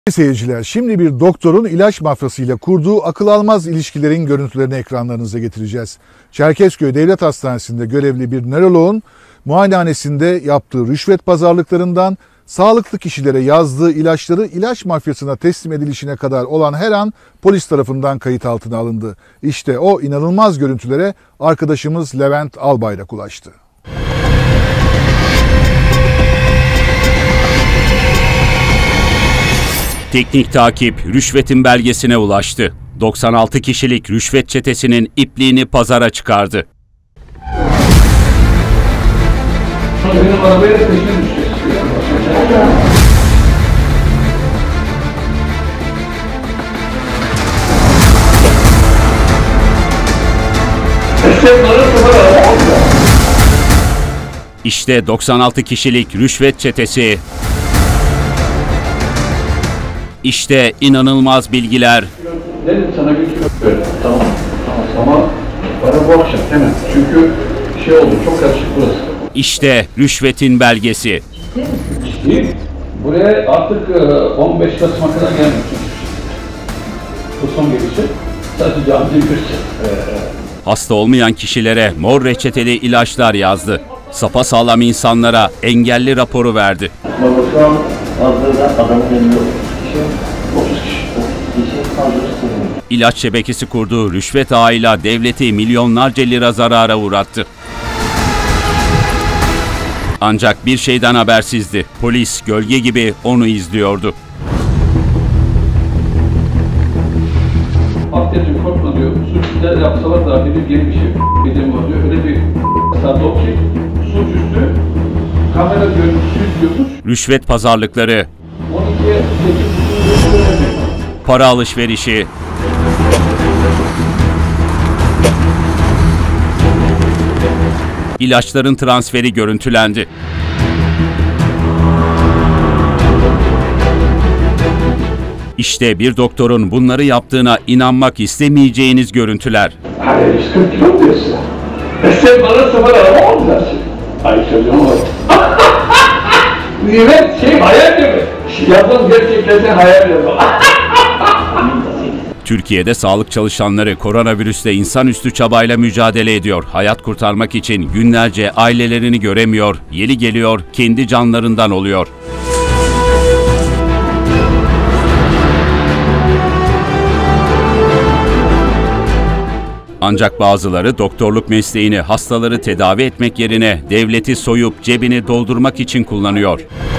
Seyirciler, şimdi bir doktorun ilaç mafyasıyla kurduğu akıl almaz ilişkilerin görüntülerini ekranlarınıza getireceğiz. Çerkezköy Devlet Hastanesi'nde görevli bir nöroloğun muayenehanesinde yaptığı rüşvet pazarlıklarından sağlıklı kişilere yazdığı ilaçları ilaç mafyasına teslim edilişine kadar olan her an polis tarafından kayıt altına alındı. İşte o inanılmaz görüntülere arkadaşımız Levent Albayrak ulaştı. Teknik takip rüşvetin belgesine ulaştı. 96 kişilik rüşvet çetesinin ipliğini pazara çıkardı. Benim arabaya da peşine düşecek. İşte 96 kişilik rüşvet çetesi. İşte inanılmaz bilgiler. Dedim sana bir tamam ama bana bu akşam hemen. Çünkü şey oldu, çok karışık burası. İşte rüşvetin belgesi. Ciddi. Buraya artık 15 Kasım'a kadar gelmiyorsun. Bu son gelişi. Sadece canlı bir Hasta olmayan kişilere mor reçeteli ilaçlar yazdı. Sapasağlam insanlara engelli raporu verdi. Baba şu an fazladan adamın elinde 30 kişi. İlaç şebekesi kurduğu rüşvet ağıyla devleti milyonlarca lira zarara uğrattı. Ancak bir şeyden habersizdi. Polis gölge gibi onu izliyordu. Abdestin korkma diyor, suçüstüler yapsalar da benim gibi bir şey benim var diyor. Öyle bir tablo ki suçüstü kamera görüntüsü diyormuş. Rüşvet pazarlıkları, 12'ye 8 para alışverişi, ilaçların transferi görüntülendi. İşte bir doktorun bunları yaptığına inanmak istemeyeceğiniz görüntüler. Hayır, 140 kilo diyorsun. Sen bana sıfır araba mı dersin? Ay çocuğum var. Evet, hayal gibi. Yapın gerçekten sen hayal yapın. Türkiye'de sağlık çalışanları koronavirüsle insanüstü çabayla mücadele ediyor. Hayat kurtarmak için günlerce ailelerini göremiyor, yeri geliyor kendi canlarından oluyor. Ancak bazıları doktorluk mesleğini hastaları tedavi etmek yerine devleti soyup cebini doldurmak için kullanıyor.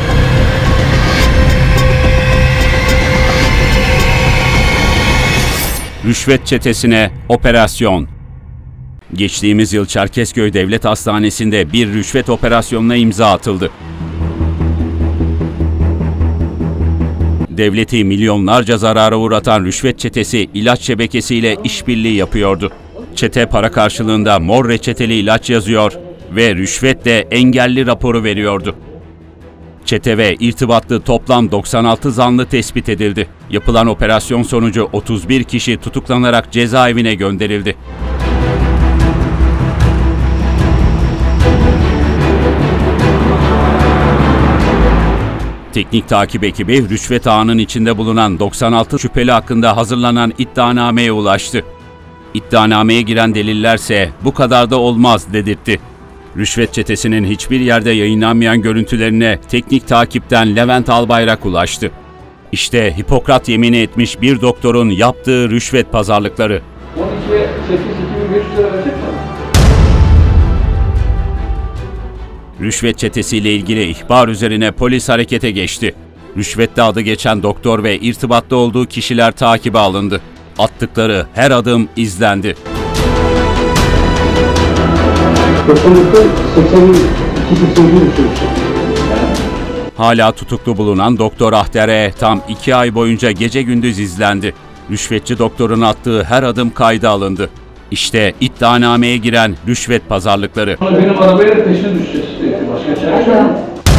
Rüşvet çetesine operasyon. Geçtiğimiz yıl Çerkezköy Devlet Hastanesi'nde bir rüşvet operasyonuna imza atıldı. Devleti milyonlarca zarara uğratan rüşvet çetesi ilaç şebekesiyle işbirliği yapıyordu. Çete para karşılığında mor reçeteli ilaç yazıyor ve rüşvetle engelli raporu veriyordu. Çete ve irtibatlı toplam 96 zanlı tespit edildi. Yapılan operasyon sonucu 31 kişi tutuklanarak cezaevine gönderildi. Teknik takip ekibi rüşvet ağının içinde bulunan 96 şüpheli hakkında hazırlanan iddianameye ulaştı. İddianameye giren delillerse bu kadar da olmaz dedirtti. Rüşvet çetesinin hiçbir yerde yayınlanmayan görüntülerine teknik takipten Levent Albayrak ulaştı. İşte Hipokrat yemini etmiş bir doktorun yaptığı rüşvet pazarlıkları. 12'ye 8.500 lira verecek mi? Rüşvet çetesiyle ilgili ihbar üzerine polis harekete geçti. Rüşvette adı geçen doktor ve irtibatta olduğu kişiler takibe alındı. Attıkları her adım izlendi. Hala tutuklu bulunan Doktor Ahter'e tam 2 ay boyunca gece gündüz izlendi. Rüşvetçi doktorun attığı her adım kayda alındı. İşte iddianameye giren rüşvet pazarlıkları. Benim arabaya da peşine düşeceğiz. Başka çare yok.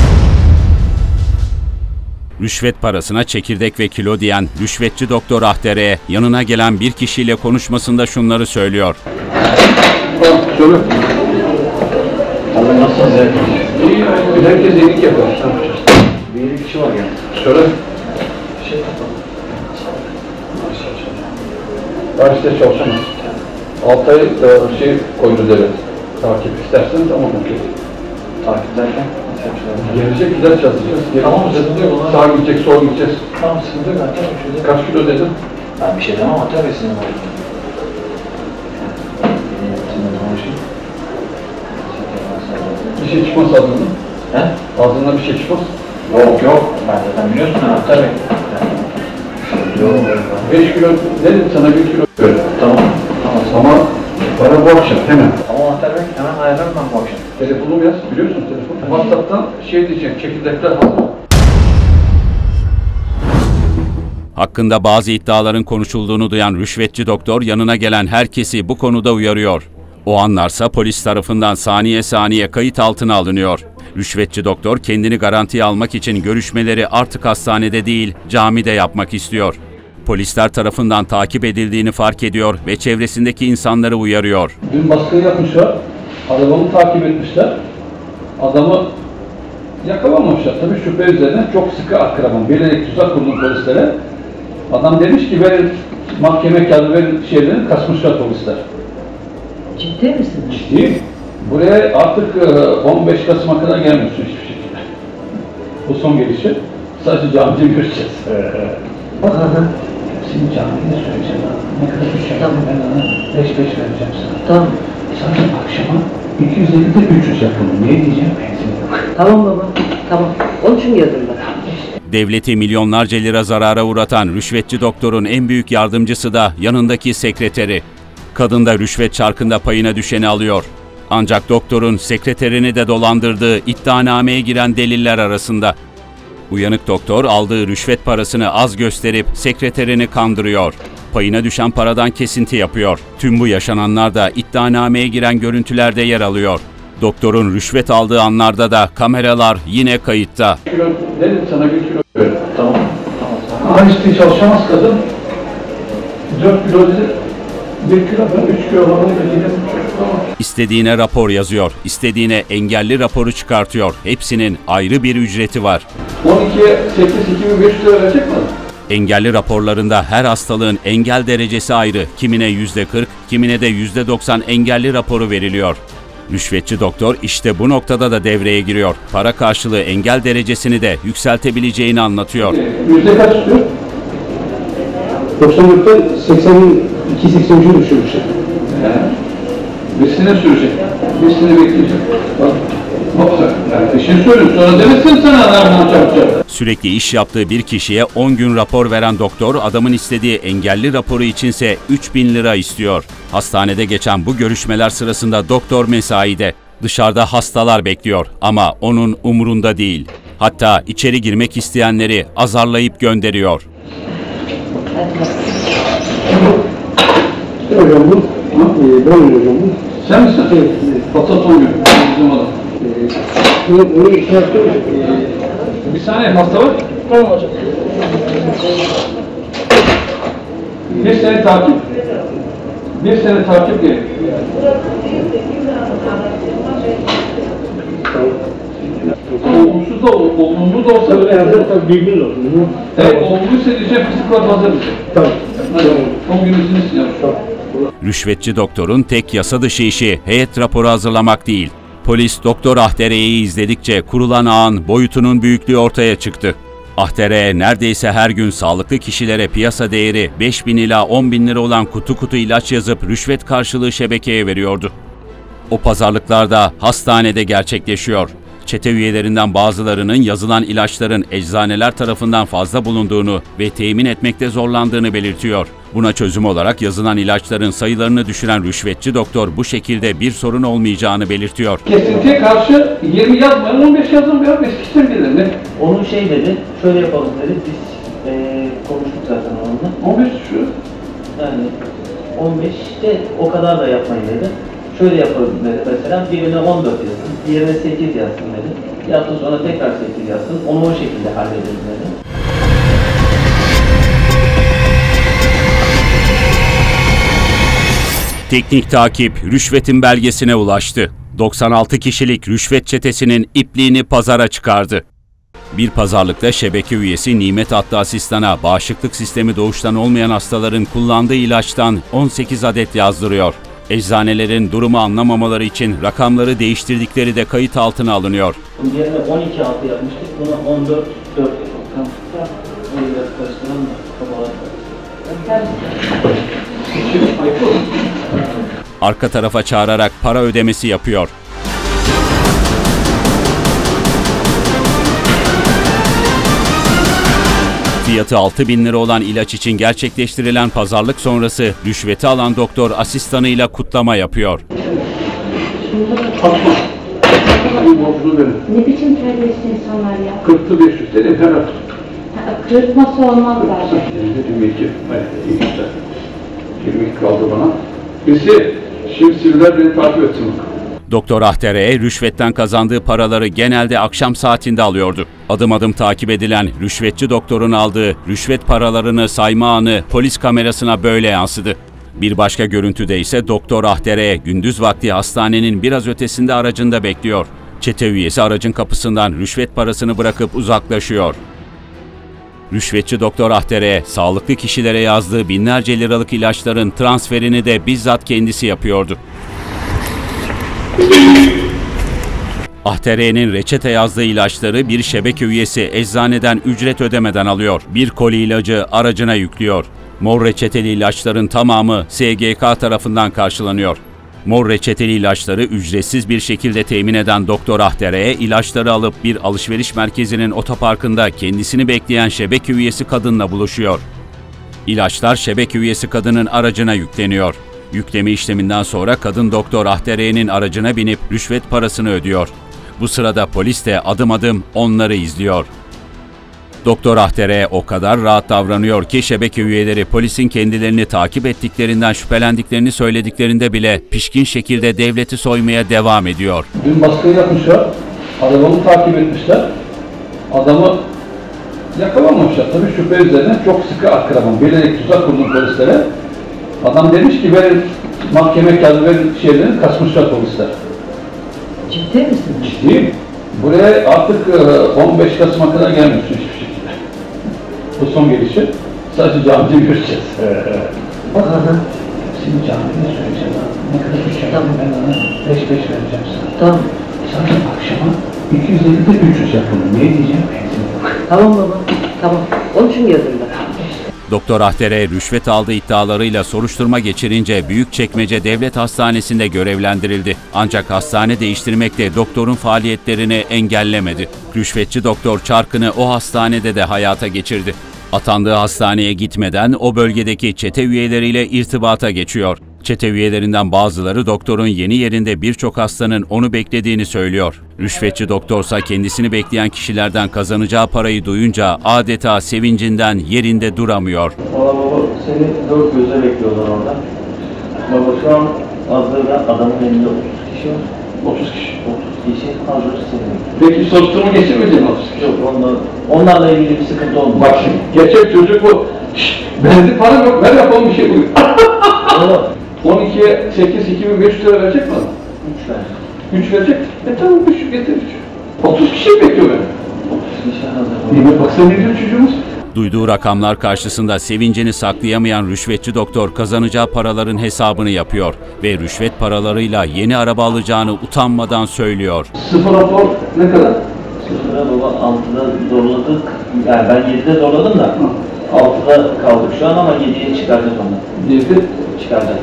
Rüşvet parasına çekirdek ve kilo diyen rüşvetçi Doktor Ahter'e yanına gelen bir kişiyle konuşmasında şunları söylüyor. Tamam, söyle. Abi nasılsınız ya? İyi, herkes iyilik yapar. Bir kişi var yani. Söyle. Ben işte çalışamaz. 6 ay koydu devlet. Takip isterseniz ama okey. Takip derken? Gelecek gider çalışacağız. Tamam, sıkıntı yok. Sağa gidecek, sola gideceğiz. Tamam, sıkıntı yok. Kaç kilo dedim? Ben bir şey demem ama tabii senin var. Bir şey çıkmaz ağzından. He? Ağzından bir şey çıkmaz. Yok. Ben zaten biliyorsun ha, tabii. Yok. 5 kilo dedim sana, 1 kilo. Böyle. Tamam. Ama bana bu akşam hemen. Ama anahtar ver, hemen ayarlarım ben bu akşam. Telefonumu yaz, biliyorsun telefonu. WhatsApp'tan diyeceğim, çekirdekler hazır. Hakkında bazı iddiaların konuşulduğunu duyan rüşvetçi doktor yanına gelen herkesi bu konuda uyarıyor. O anlarsa polis tarafından saniye saniye kayıt altına alınıyor. Rüşvetçi doktor kendini garantiye almak için görüşmeleri artık hastanede değil, camide yapmak istiyor. Polisler tarafından takip edildiğini fark ediyor ve çevresindeki insanları uyarıyor. Dün baskı yapmışlar, adamı takip etmişler. Adamı yakalamamışlar. Tabii şüphe üzerine çok sıkı akraban, bilerek tuzak kurdum polislere. Adam demiş ki verin mahkeme kağıdı, verin şeylerini, kasmışlar polisler. Ciddi misiniz? Ciddi. Buraya artık 15 Kasım'a kadar gelmiyorsun hiçbir şekilde. Bu son gelişi. Sadece camide göreceğiz. Senin camide söyleyeceğim. Ne kadar düşeceğim Tamam. ben ona 5 vereceğim sana. Tamam. Sadece akşama 250'de 300 yapalım. Ne diyeceğim? Benzin yok. Tamam baba. Tamam. Onun için geldim ben. Devleti milyonlarca lira zarara uğratan rüşvetçi doktorun en büyük yardımcısı da yanındaki sekreteri. Kadın da rüşvet çarkında payına düşeni alıyor. Ancak doktorun sekreterini de dolandırdığı iddianameye giren deliller arasında. Uyanık doktor aldığı rüşvet parasını az gösterip sekreterini kandırıyor. Payına düşen paradan kesinti yapıyor. Tüm bu yaşananlar da iddianameye giren görüntülerde yer alıyor. Doktorun rüşvet aldığı anlarda da kameralar yine kayıtta. 1 kilo dedim sana, 1 kilo. Böyle. Tamam. Ama işte çalışamaz kadın. 4 kilo dedi. 1 kilo ben 3 kilo falan dedim. İstediğine rapor yazıyor, istediğine engelli raporu çıkartıyor. Hepsinin ayrı bir ücreti var. 12'ye 8.500 lira verecek mi? Engelli raporlarında her hastalığın engel derecesi ayrı. Kimine %40, kimine de %90 engelli raporu veriliyor. Rüşvetçi doktor işte bu noktada da devreye giriyor. Para karşılığı engel derecesini de yükseltebileceğini anlatıyor. Yüzde kaç tutuyor? 94'ten 82-83'e düşürmüşler. Birisine sürecek. Birisini bekleyecek. Bak sen. Peşini söylüyorum. Sonra demesin sana nereden çarpacak. Sürekli iş yaptığı bir kişiye 10 gün rapor veren doktor adamın istediği engelli raporu içinse 3.000 lira istiyor. Hastanede geçen bu görüşmeler sırasında doktor mesaide. Dışarıda hastalar bekliyor ama onun umurunda değil. Hatta içeri girmek isteyenleri azarlayıp gönderiyor. Hocam bu, ben hocam bu. Sen misin? Evet. Patlat 10 gün. Bizim adam. Bunu şey yaptım. Bir saniye, hasta var. Tamam hocam. Bir sene takip. Bir sene takip gerekiyor. Olumsuz da olumlu da olsa Tabii bilginiz olsun. evet, olumluysa diyeceğim fizikler fazla diyecek. Tamam. 10 gün izin istiyor. Rüşvetçi doktorun tek yasa dışı işi heyet raporu hazırlamak değil. Polis Doktor Ahtere'yi izledikçe kurulan ağın boyutunun büyüklüğü ortaya çıktı. Ahtere neredeyse her gün sağlıklı kişilere piyasa değeri 5.000 ila 10.000 lira olan kutu kutu ilaç yazıp rüşvet karşılığı şebekeye veriyordu. O pazarlıklar da hastanede gerçekleşiyor. Çete üyelerinden bazılarının yazılan ilaçların eczaneler tarafından fazla bulunduğunu ve temin etmekte zorlandığını belirtiyor. Buna çözüm olarak yazılan ilaçların sayılarını düşüren rüşvetçi doktor bu şekilde bir sorun olmayacağını belirtiyor. Kesintiye karşı 20 yazmayın, 15 yazın biraz eskişten gelir. Ne? Onun şey dedi, şöyle yapalım dedi, biz konuştuk zaten onunla. 15 şu. Yani 15'te o kadar da yapmayın dedi. Şöyle yapalım dedi mesela, birine 14 yazsın, diğerine 8 yazsın dedi. Bir hafta sonra tekrar 8 yazsın, onu o şekilde halledelim dedi. Teknik takip rüşvetin belgesine ulaştı. 96 kişilik rüşvet çetesinin ipliğini pazara çıkardı. Bir pazarlıkta şebeke üyesi Nimet adlı asistana bağışıklık sistemi doğuştan olmayan hastaların kullandığı ilaçtan 18 adet yazdırıyor. Eczanelerin durumu anlamamaları için rakamları değiştirdikleri de kayıt altına alınıyor. Diğerine 12-6 yapmıştık, buna 14-4 yapalım. Tamam. Bunu biraz karıştıralım da kafalar. Arka tarafa çağırarak para ödemesi yapıyor. Fiyatı 6.000 lira olan ilaç için gerçekleştirilen pazarlık sonrası rüşveti alan doktor asistanıyla kutlama yapıyor. Ne biçim terbiyesiz insanlar ya? 40'lı 500 TL yeter artık. Kırıtması olmaz zaten. 22. Hayır, 22 kaldı bana. Birisi şimdi sivriler beni takip etsin bakalım. Doktor Ahtere'ye rüşvetten kazandığı paraları genelde akşam saatinde alıyordu. Adım adım takip edilen rüşvetçi doktorun aldığı rüşvet paralarını sayma anı polis kamerasına böyle yansıdı. Bir başka görüntüde ise Doktor Ahtere'ye gündüz vakti hastanenin biraz ötesinde aracında bekliyor. Çete üyesi aracın kapısından rüşvet parasını bırakıp uzaklaşıyor. Rüşvetçi Doktor Ahtere'ye sağlıklı kişilere yazdığı binlerce liralık ilaçların transferini de bizzat kendisi yapıyordu. Ahtere'nin reçete yazdığı ilaçları bir şebeke üyesi eczaneden ücret ödemeden alıyor. Bir koli ilacı aracına yüklüyor. Mor reçeteli ilaçların tamamı SGK tarafından karşılanıyor. Mor reçeteli ilaçları ücretsiz bir şekilde temin eden Doktor Ahtere'ye ilaçları alıp bir alışveriş merkezinin otoparkında kendisini bekleyen şebeke üyesi kadınla buluşuyor. İlaçlar şebeke üyesi kadının aracına yükleniyor. Yükleme işleminden sonra kadın Doktor Ahtere'nin aracına binip rüşvet parasını ödüyor. Bu sırada polis de adım adım onları izliyor. Doktor Ahtere o kadar rahat davranıyor ki şebeke üyeleri polisin kendilerini takip ettiklerinden şüphelendiklerini söylediklerinde bile pişkin şekilde devleti soymaya devam ediyor. Dün baskı yapmışlar, arabamı takip etmişler, adamı yakalamamışlar. Tabii şüphe üzerine çok sıkı akrabam, bilerek tuzak kurdum polislere. Adam demiş ki verin mahkeme kağıdı verin şeylerini kasmışlar polisler. Ciddi misin? Ciddiyim. Buraya artık 15 Kasım'a kadar gelmiyorsun hiçbir şekilde. Bu son gelişi. Sadece camiyi göreceğiz. Şimdi camide söyleyeceğim. Ne kadar bir Tamam. ben ona 5 vereceğim sana. Tamam. Sadece akşama 250'de 300 yapalım. Ne diyeceğim? Tamam baba. Tamam. Onun için geldim ben. Doktor Ahtere rüşvet aldığı iddialarıyla soruşturma geçirince Büyükçekmece Devlet Hastanesi'nde görevlendirildi. Ancak hastane değiştirmek de doktorun faaliyetlerini engellemedi. Rüşvetçi doktor çarkını o hastanede de hayata geçirdi. Atandığı hastaneye gitmeden o bölgedeki çete üyeleriyle irtibata geçiyor. Çete üyelerinden bazıları doktorun yeni yerinde birçok hastanın onu beklediğini söylüyor. Rüşvetçi doktorsa kendisini bekleyen kişilerden kazanacağı parayı duyunca adeta sevincinden yerinde duramıyor. Valla baba seni 4 göze bekliyorlar orada. Baba şu an hazırda adamın elinde 30 kişi var. 30 kişi. 30 kişi hazır seni bekliyor. Peki soruşturma geçirmeyecek mi 30 kişi? Yok onlarla ilgili bir sıkıntı olmaz. Bak şimdi gerçek çocuk bu. Bende para yok, ver yapalım bir şey buyur. 12'ye 8, 2500 lira verecek mi? 3 ver. 3 verecek. Tamam 3 getir 3. 30 kişi bekliyor beni. 30 kişi hazır. Nimet baksana ne diyor çocuğumuz? Duyduğu rakamlar karşısında sevincini saklayamayan rüşvetçi doktor kazanacağı paraların hesabını yapıyor ve rüşvet paralarıyla yeni araba alacağını utanmadan söylüyor. Sıfır rapor ne kadar? Sıfıra baba 6'da zorladık. Yani ben 7'de zorladım da 6'da kaldık şu an ama 7'ye çıkaracağız onu. 7. Çıkaracağız.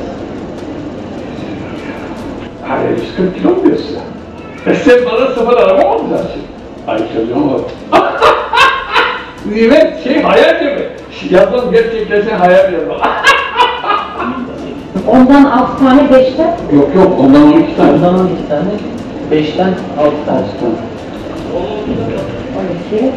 Hayır 140 kilo mu diyorsun? Sen bana sıfır araba mı alacaksın? Ay çocuğum bak. Nimet hayal mi? Yapmam gerçekten sen hayal yapma. Ondan 6 tane 5'ten. Yok ondan 12 tane. Ondan 12 tane, 5'ten 6 tane. 12.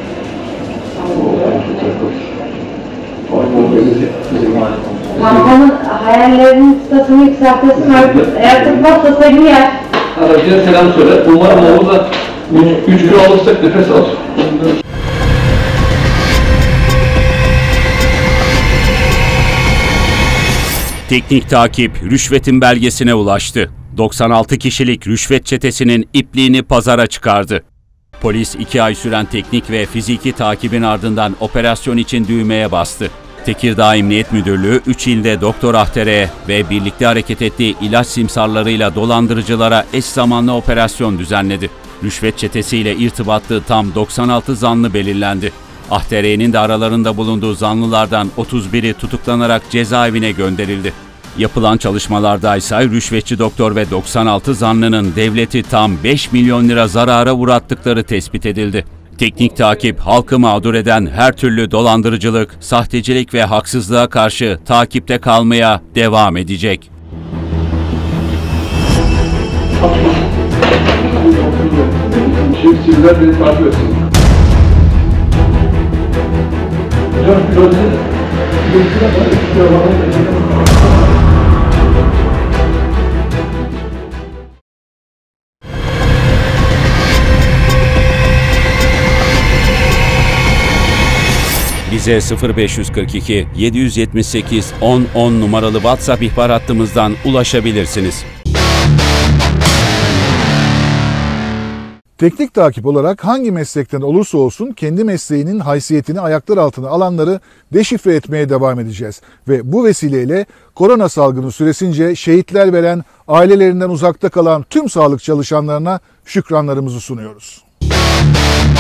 Kampanın hayallerinin çıtasını yükseltmesi artık. Eğer tutmazsa sayını yer. Aracıya selam söyle. Umarım oğlu da 3 gün alırsak nefes alır. Teknik takip rüşvetin belgesine ulaştı. 96 kişilik rüşvet çetesinin ipliğini pazara çıkardı. Polis 2 ay süren teknik ve fiziki takibin ardından operasyon için düğmeye bastı. Tekirdağ Emniyet Müdürlüğü 3 ilde Doktor Ahter'e ve birlikte hareket ettiği ilaç simsarlarıyla dolandırıcılara eş zamanlı operasyon düzenledi. Rüşvet çetesiyle irtibatlı tam 96 zanlı belirlendi. Ahter'in de aralarında bulunduğu zanlılardan 31'i tutuklanarak cezaevine gönderildi. Yapılan çalışmalarda ise rüşvetçi doktor ve 96 zanlının devleti tam 5 milyon lira zarara uğrattıkları tespit edildi. Teknik takip, halkı mağdur eden her türlü dolandırıcılık, sahtecilik ve haksızlığa karşı takipte kalmaya devam edecek. Şimdi sizler beni takip etsin. Bize 0542 778 1010 numaralı WhatsApp ihbar hattımızdan ulaşabilirsiniz. Teknik takip olarak hangi meslekten olursa olsun kendi mesleğinin haysiyetini ayaklar altına alanları deşifre etmeye devam edeceğiz. Ve bu vesileyle korona salgını süresince şehitler veren, ailelerinden uzakta kalan tüm sağlık çalışanlarına şükranlarımızı sunuyoruz.